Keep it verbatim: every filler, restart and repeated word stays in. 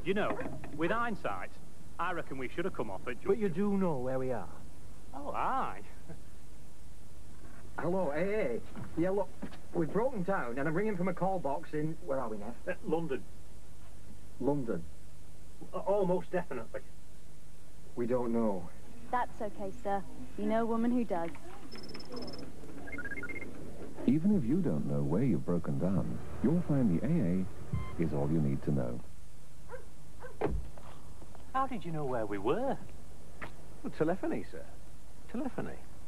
You know, with hindsight, I reckon we should have come off at junction. But you do know where we are. Oh, aye. Hello, hey, hey. Yeah, look, we've broken down, and I'm ringing from a call box in... Where are we now? Uh, London. London. Uh, almost definitely. We don't know. That's okay, sir. You know a woman who does. Even if you don't know where you've broken down, you'll find the A A is all you need to know. How did you know where we were? Well, telephony, sir. Telephony.